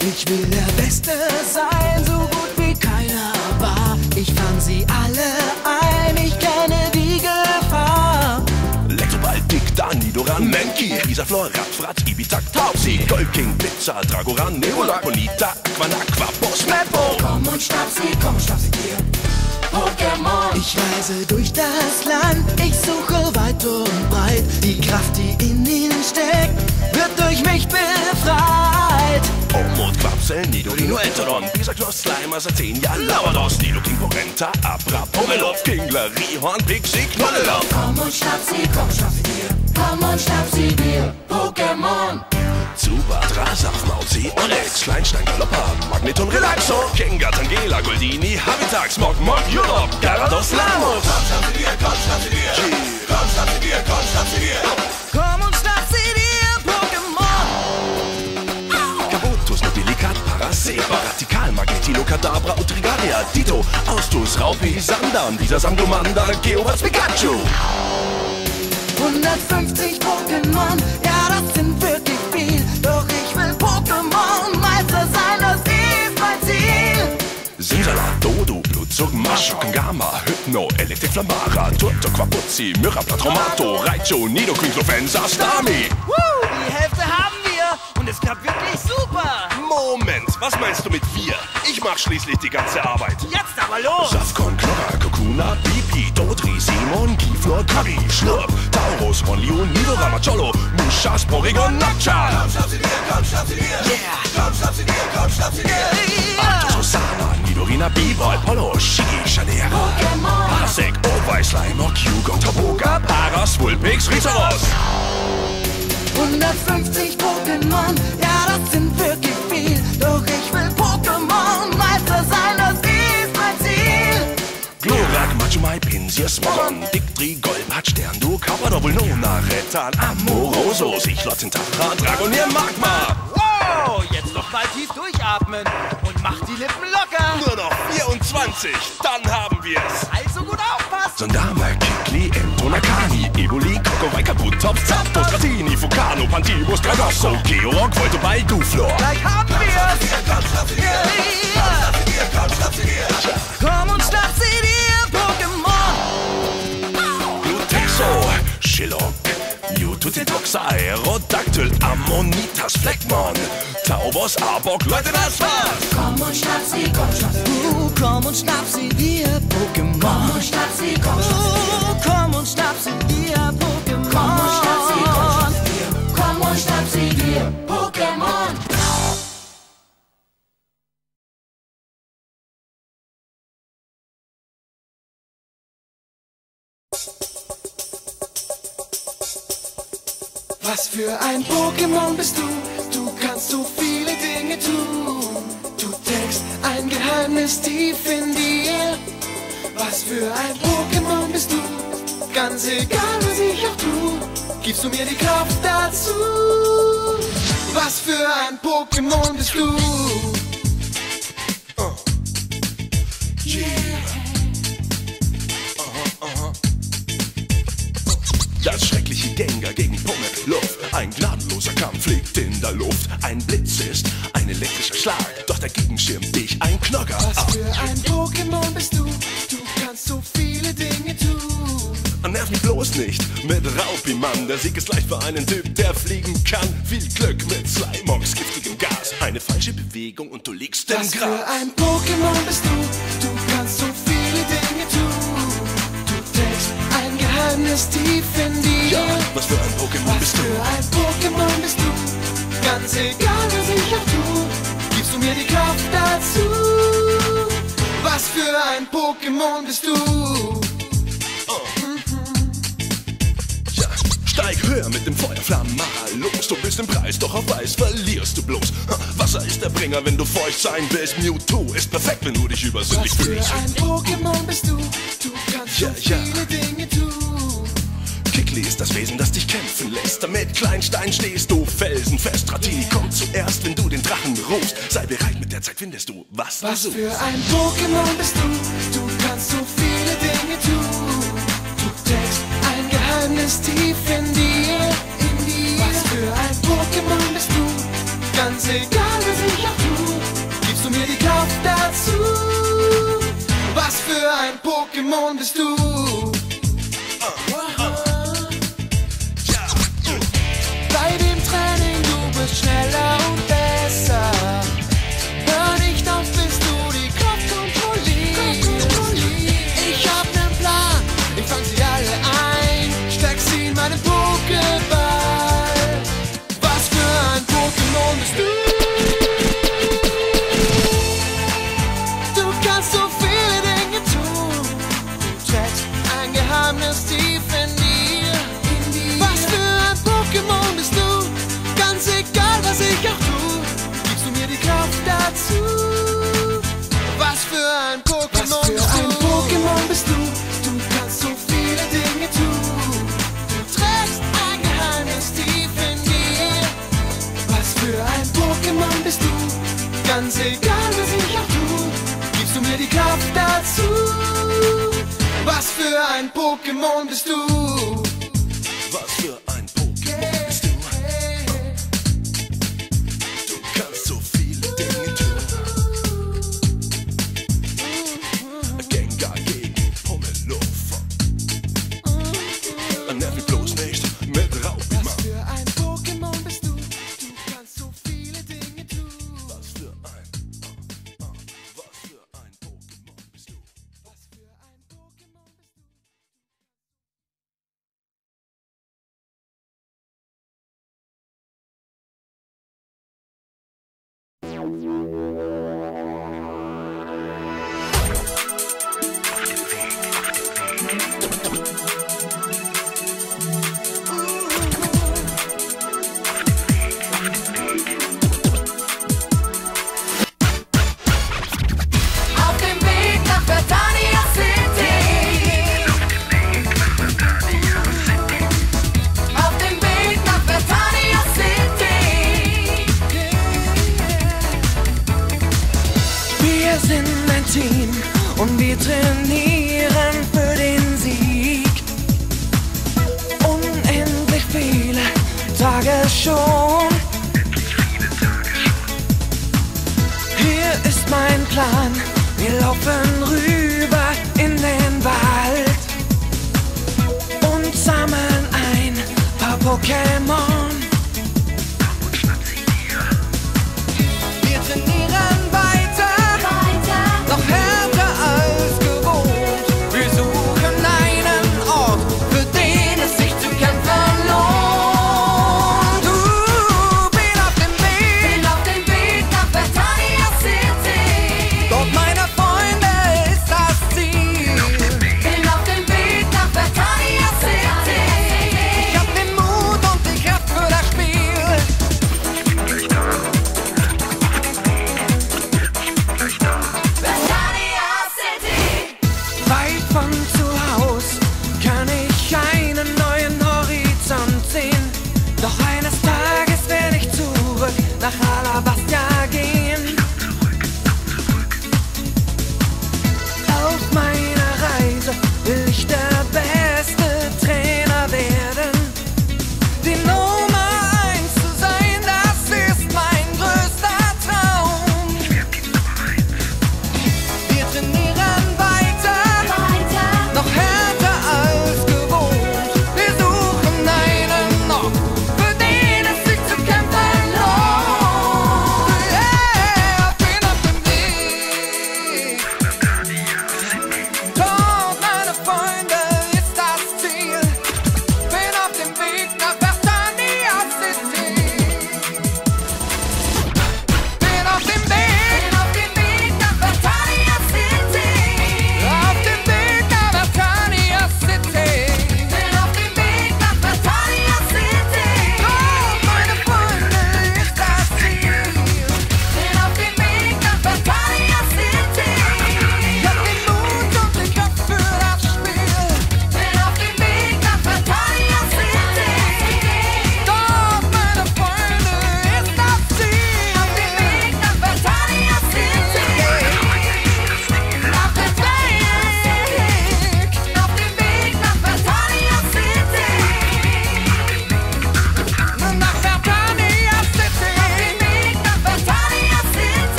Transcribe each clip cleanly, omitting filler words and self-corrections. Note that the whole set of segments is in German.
Ich will der Beste sein, so gut wie keiner war. Ich fang sie alle ein, ich kenne die Gefahr. Elektroball, Dick, Nidoran, Mankey, Isaflor, Radfratz, Ibitak, Taubsi, Gold King, Blitzer, Dragoran, Nebula, Bonita, Aquanaqua, Boss, Meppo. Komm und schnapp sie dir, Pokémon. Ich reise durch das Land, ich suche weit und breit. Die Kraft, die in ihnen steckt, wird durch mich befreit. Omod, Quapsel, Nidorino, Enteron, Bisaklos, Slime, Satzenia, Lavados, Nidoking, Porenta, Abra, Pomelov, Kingler, Rihorn, Pixie, Knolleloff. Komm und schnapp sie dir, komm und schnapp sie dir, Pokémon. Zubat, Rasaf, Mauzi, Onyx, Kleinstein, Galoppa, Magneton, Relaxo, Gengar, Tangela, Goldini, Habitat, Smog, Mog, Jurop, Gyarados, Lamus. Komm, schnapp sie dir, komm, schnapp sie dir. Komm, schnapp sie dir, komm, schnapp sie dir. Komm und schnapp sie dir, Pokémon. Kabutus, Nobilikat, Paraseba, Radikal, Magnetilo, Kadabra, Utrigaria, Ditto, Austus, Raupi, Sandam, dieser Samdomanda, Geowas, Pikachu. 150 Pokémon, ja das sind wirklich viel. Doch ich will Pokémon-Meister sein, das ist mein Ziel. Simsala, Dodo, Blutzug, Maschok, Gamma, Hypno, Elektrik, Flammara, Turto, Quapuzzi, Myrapla, Tromato, Raichu, Nidoking, Flofensa, Stami. Die Hälfte haben wir und es klappt wirklich super. Moment, was meinst du mit wir? Ich mach schließlich die ganze Arbeit. Jetzt aber los. Safkon, Knorra, Kokuna, Pipi, Dodri, Simon, Giflor, Kabi, Schlurp, Taurus, Honliu, Nidorama, Cholo, Mushas, Porygon, Nocturne. Komm, schnapp sie dir, komm, schnapp sie dir. Komm, schnapp sie dir, komm, schnapp sie dir. Arthur, Susana, Nidorina, B-Boy, Polo, Shigi, Shadera, Parasek, Owei, Slime, Kyugong, Taboga, Paras, Vulpix, Rizaros. 150 Pokémon, ja das sind wirklich viel. Doch ich will Pokémon-Meister sein, das ist mein Ziel. Glurak, Machumai, Pinsir, Smogon, Dictri, Golbat, Sterndu, Carpador, Vulnona, Retan, Amoroso, Sichlot, Tara, Dragonier, Magma. Wow, jetzt noch mal tief durchatmen und mach die Lippen locker. Nur noch 24, dann haben wir's. Also gut aufpassen. Sondama, Kikli, Entonakani, Eboli, Kokowai, Kaput, Tops, Zapdos, Dratini, Fukano, Pantibus, Dragasso, Georg, Volto bei Duflor. Gleich haben wir's. Komm, schnapp sie dir. Komm, schnapp sie dir, komm, schnapp sie dir. Komm und schnapp sie dir, Pokémon. Glutexo, Shillock, Mewtwo, Aerodactyl, Ammonitas, Fleckmon, Taubos, Arbok, Leute, das war's! Komm und schnapp sie dir, komm und schnapp sie dir, Pokémon. Komm und schnapp sie, komm und schnapp sie dir, Pokémon. Komm und schnapp sie, komm und schnapp sie dir, Pokémon. Was für ein Pokémon bist du? Du kannst so viele Dinge tun. Du trägst ein Geheimnis tief in dir. Was für ein Pokémon bist du? Ganz egal, was ich auch tu, gibst du mir die Kraft dazu. Was für ein Pokémon bist du? Das schreckliche Gengar gegen Pummeluff. Ein gnadenloser Kampf liegt in der Luft. Ein Blitz ist ein elektrischer Schlag, doch dagegen schirmt dich ein Knogger Was ab. für ein Pokémon bist du? Du kannst so viele Dinge tun. Und nerv mich bloß nicht mit Raupi, Mann. Der Sieg ist leicht für einen Typ, der fliegen kann. Viel Glück mit Slimox, giftigem Gas. Eine falsche Bewegung und du liegst im Was für Gras. ein Pokémon bist du? Du kannst so viele Dinge tun. Du trägst ein Geheimnis tief in dir. Ja, was für ein Pokémon Was bist du? für ein Pokémon bist du? Ganz egal, was ich auch tu, gibst du mir die Kraft dazu. Was für ein Pokémon bist du? Ja, steig höher mit dem Feuerflammenmacher los. Du bist im Preis, doch auf Eis verlierst du bloß. Ha, Wasser ist der Bringer, wenn du feucht sein willst. Mewtwo ist perfekt, wenn du dich übersinnlich Was für fühlst. ein Pokémon bist du? Du kannst so Ja. viele Dinge tun. Kikli ist das Wesen, das dich kämpfen lässt. Damit Kleinstein stehst du felsenfest. Dratini kommt zuerst, wenn du den Drachen rufst. Sei bereit, mit der Zeit findest du, was Was du für suchst. ein Pokémon bist du? Du kannst so viele Dinge tun. Du trägst ein Geheimnis tief in dir. Was für ein Pokémon bist du? Ganz egal, was ich auch tu, Pokémon bist du. Bleib im Training, du bist schneller und besser. Hör nicht auf, bis du die Kraft kontrollierst. Ich hab nen Plan, ich fang sie alle ein, steck sie in meinen Pokéball. Was für ein Pokémon bist du? Du kannst so viele Dinge tun. Du trägst ein Geheimnis tief in dir. Was für ein Pokémon bist du? Ganz egal, was ich auch tue, gibst du mir die Kraft dazu. Was für ein Pokémon bist du? Was für ein Pokémon bist du? Du kannst so viele Dinge tun. Du trägst ein Geheimnis tief in dir. Was für ein Pokémon bist du? Ganz egal, was ich auch tue, gibst du mir die Kraft dazu. Was für ein Pokémon bist du? Was für ein Pokémon bist du? Du kannst so viele Dinge tun. Gengar gegen Pummelufer. Nervig bloß nicht mit Raubima. Was für ein Pokémon bist du? Du kannst so viele Dinge tun. Was für ein Pokémon bist du? Was für ein Pokémon bist du? Auf dem Weg nach Vertania City. Auf dem Weg nach Vertania City. Wir sind ein Team und wir trainieren für den Sieg. Unendlich viele Tage schon. Hier ist mein Plan. Wir laufen rüber in den Wald und sammeln ein paar Pokémon. Wir trainieren weiter, noch härter als gewohnt. Wir suchen einen Ort, für den es sich zu kämpfen lohnt. Bin auf dem Weg nach Vertania City. dort meiner Freunde ist das Ziel. Bin auf dem Weg nach Vertania City. Ich hab den Mut und die Kraft für das Spiel. Vertania City. Weit von zu Haus kann ich einen neuen Horizont sehen. Doch eines Tages werde ich zurück nach Alabastia gehen. Auf meiner Reise will ich der beste Trainer werden. Die Nummer 1 zu sein, das ist mein größter Traum. Wir trainieren weiter, noch härter als gewohnt. Wir suchen einen Ort, für den es sich zu kämpfen lohnt.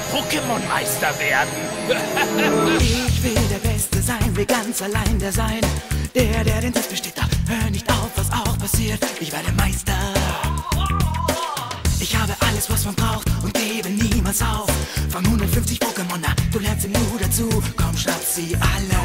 Pokémon-Meister werden. Ich will der Beste sein, will ganz allein der sein. Der den Test besteht, da hör nicht auf, was auch passiert. Ich werde Meister. Ich habe alles, was man braucht und gebe niemals auf. Von 150 Pokémon, na, du lernst im Nu dazu. Komm, schnapp sie alle.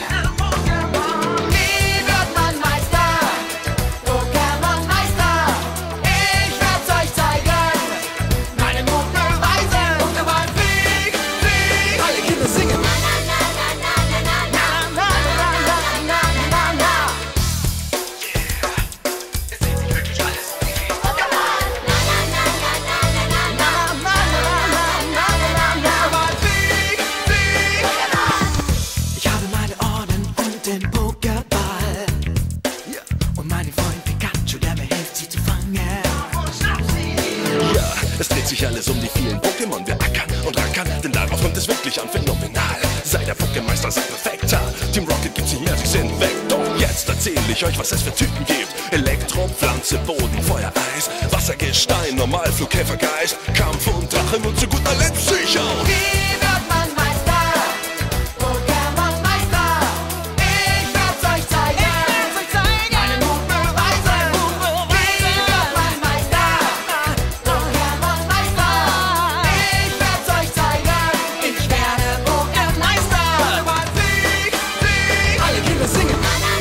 Es dreht sich alles um die vielen Pokémon, wir ackern und rackern, denn darauf kommt es wirklich an, phänomenal. Sei der Pokémeister, sei perfekter. Team Rocket gibt's hier, sie sind weg. Doch jetzt erzähle ich euch, was es für Typen gibt. Elektro, Pflanze, Boden, Feuer, Eis, Wasser, Gestein, Normalflug, Käfer, Geist, Kampf und Drache und zu guter Letzt Psycho. Wie wird man Meister? Pokémon-Meister. Ich werd's euch zeigen. Meinen Mut beweisen. Wie wird man Meister? Pokémon-Meister. Ich werd's euch zeigen. Ich werde Pokémon-Meister. Sieg, alle Kinder singen.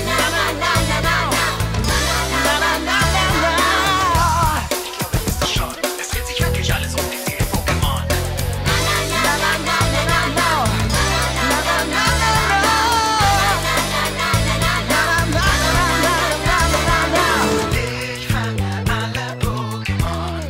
Es dreht sich wirklich alles um die vielen Pokémon. Ich fange alle Pokémon.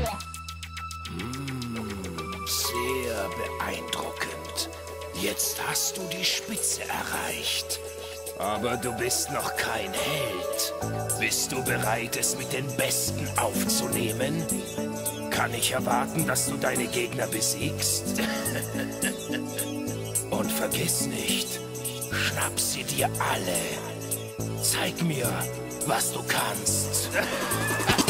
Sehr beeindruckend. Jetzt hast du die Spitze erreicht. Aber du bist noch kein Held. Bist du bereit, es mit den Besten aufzunehmen? Kann ich erwarten, dass du deine Gegner besiegst? Und vergiss nicht, schnapp sie dir alle. Zeig mir, was du kannst.